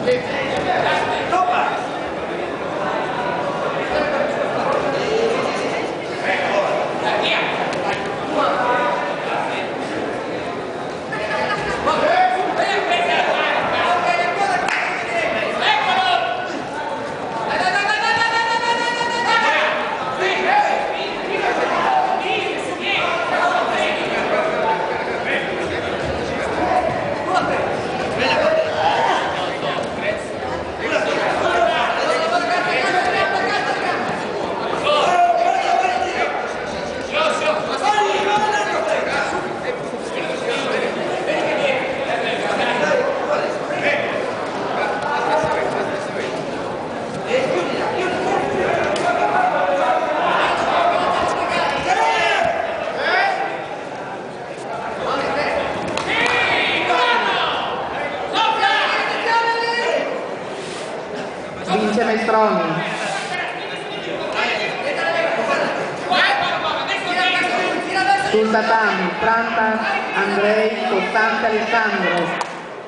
Vince Mestroni. Sul tatami, Franta Andrei, Costante Alessandro.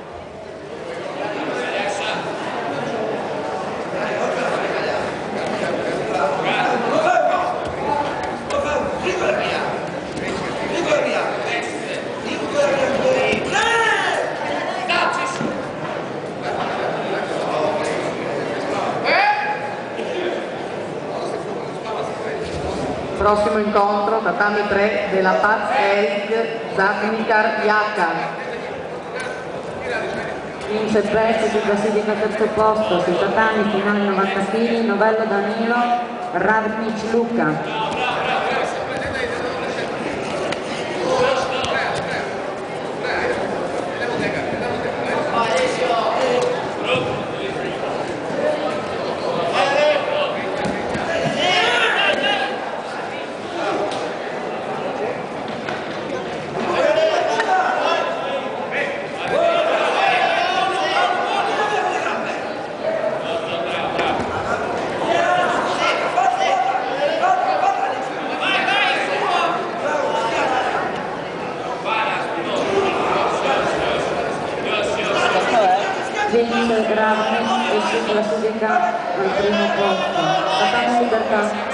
Prossimo incontro, tatami 3 della Paz Eric Zagnikar Jaka. Vince il prezzo si classifica al terzo posto, sui tatami finale 90 kg, Novello Danilo, Ravnic Luca. Vince Ravnic e si classifica al primo posto. Tatami Libertà.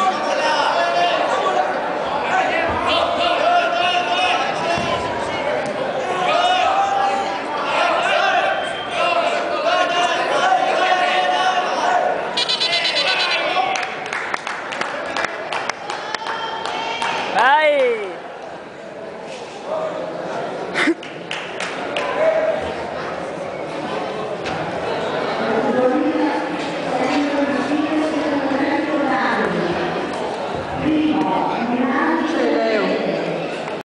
Vai!